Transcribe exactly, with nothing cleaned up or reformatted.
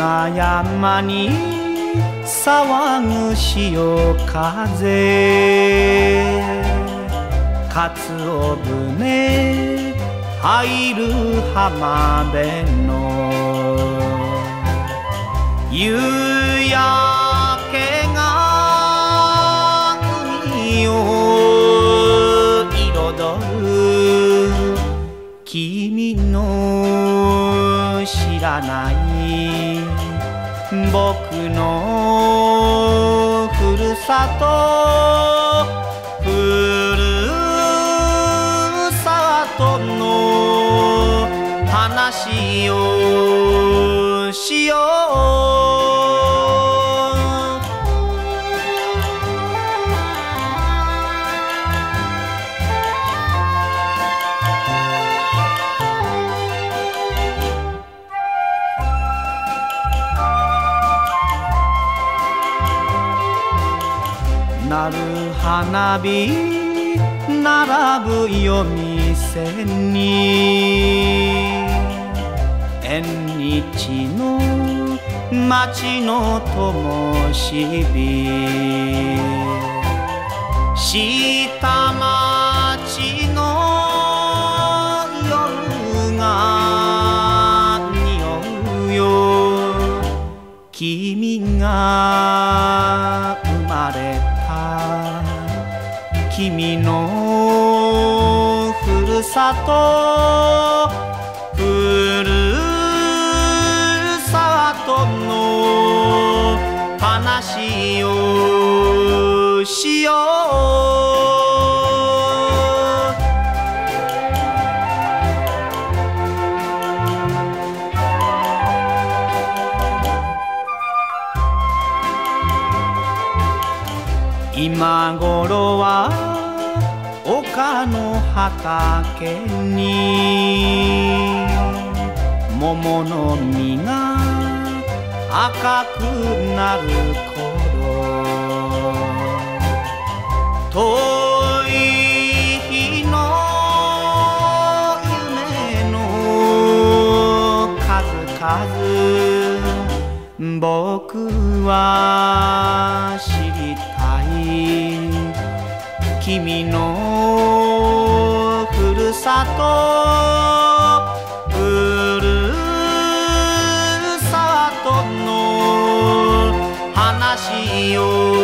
な山に騒ぐ潮風、かつお船入る浜辺の夕焼けが海を彩る。君の知らない僕のふるさと、ふるさとの話をしよう。なる花火並ぶ夜店に、縁日の街の灯火、下町の夜が匂うよ。君が生まれた君のふるさと、ふるさとの話をしよう。今頃は丘の畑に桃の実が赤くなる頃、遠い日の夢の数々、僕は知りたい。君のふるさと、ふるさとの話を